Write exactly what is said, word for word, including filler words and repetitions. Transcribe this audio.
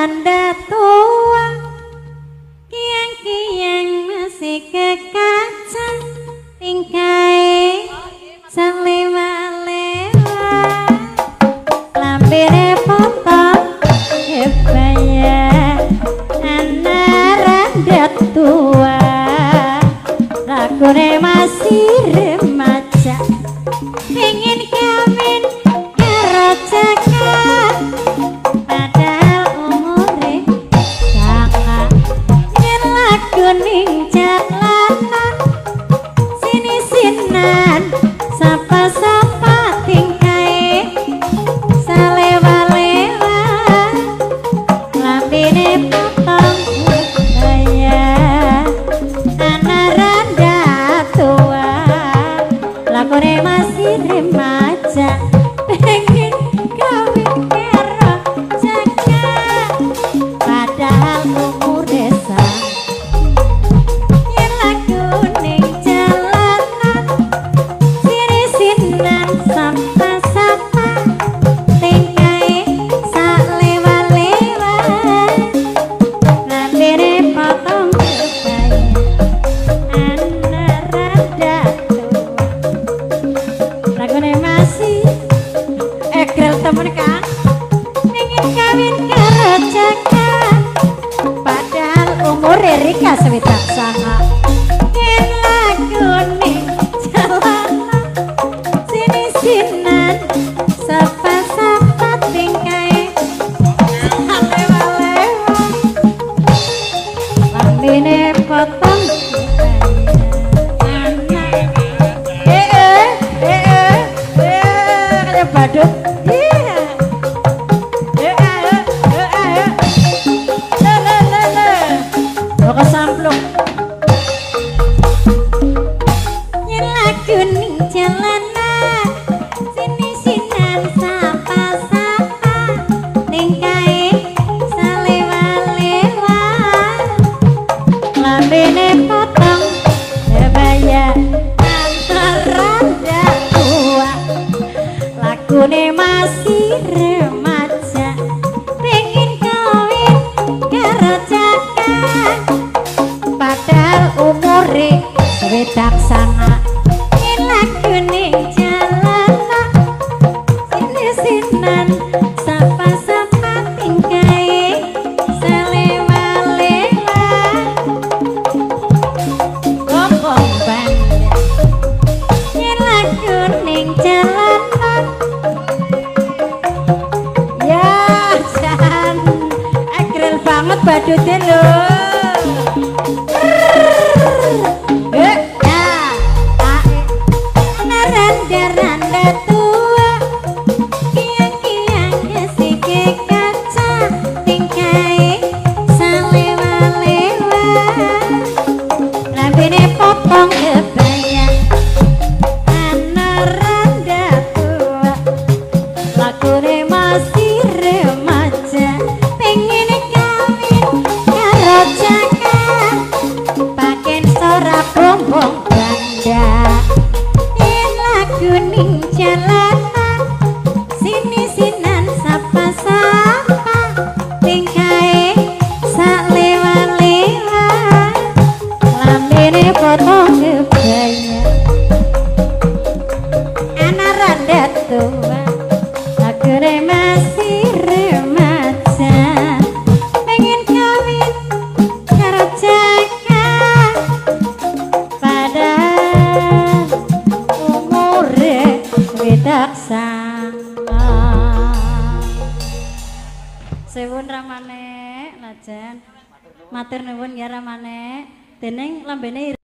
randa tua kiang-kiang masih kekacan tingkai sang lewa-lewa lampire potong kebaya anak randa tua lakune masih remaja pengen kawin karo cakak padahal umure sangat yen lagu ning jalanan sini sinan sapa-sapa tingkae salewa-lewa lambene potong kaya anak randa tua lakune masih remaja pengen kawin karo cakak padahal umur desa yen lagu ning jalanan sini-sinan sapa-sapa tingkae salewa-lewa lambene potong kebaya anak rada tua lagune masih egrel temen kang pengen kawin karo cakak padahal umur Rika swidak sanga yen lagune jalanan sini-sinan sapa-sapa tingkae salewa-lewa lambene potong eh eh eh eh kayak badut iya eh eh eh eh le le le le mau kesamplung yen lagu ning jalanan sini-sinan sapa-sapa tingkae salewa-lewa lambene potong kebaya antar randa tua lagune masih remaja pengen kawin karo cakak padahal umure swidak sana yen lagu ning jalanan sini-sinan sapa-sapa tingkae salewa-lewa gombong bandel yen lagu ning jalanan ya jan egrel banget badute lho eh ya ae anak randa-randa tua kiang-kiang kesike kaca tingkae salewa-lewa lambene potong kebaya anak randa tua lagune masih remaja pengen kawin karo cakak paken sora bombong banda yen lagu ning jalanan sini-sinan sapa-sapa tingkae salewa-lewa lambene potong kebaya anak randa tua lagune masih remaja pengen kawin karo cakak padahal umure swidak sanga sewun ramane lajen matur nuwun ya ramane dening lambene